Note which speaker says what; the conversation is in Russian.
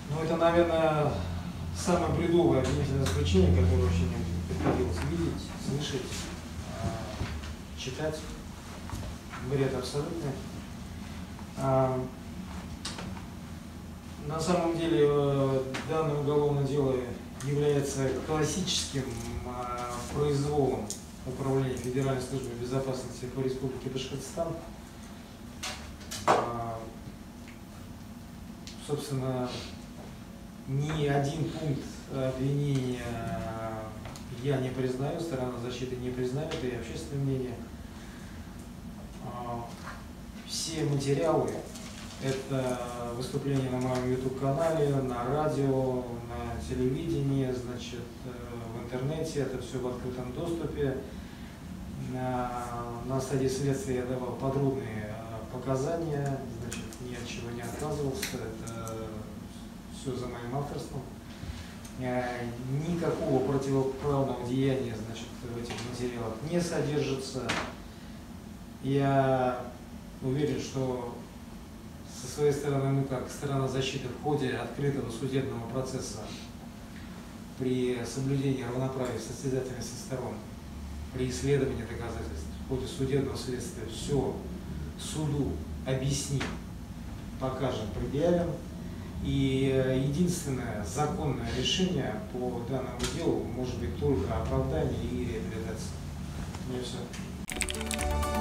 Speaker 1: Ну, это, наверное, самое бредовое обвинительное заключение, которое вообще мне приходилось видеть, слышать, читать. Бред абсолютный. На самом деле данное уголовное дело является классическим произволом Управления Федеральной службы безопасности по Республике Башкортостан. Собственно, ни один пункт обвинения я не признаю, сторона защиты не признает, и общественное мнение. Все материалы, это выступления на моем YouTube-канале, на радио, на телевидении, значит, в интернете, это все в открытом доступе. На стадии следствия я давал подробные показания, значит, ни от чего не отказывался, это все за моим авторством. Никакого противоправного деяния, значит, в этих материалах не содержится. Я уверен, что со своей стороны, мы как сторона защиты в ходе открытого судебного процесса при соблюдении равноправия состязательности сторон, при исследовании доказательств, в ходе судебного следствия все суду объясним, покажем, предъявим. И единственное законное решение по данному делу может быть только оправдание и реабилитация. У меня все.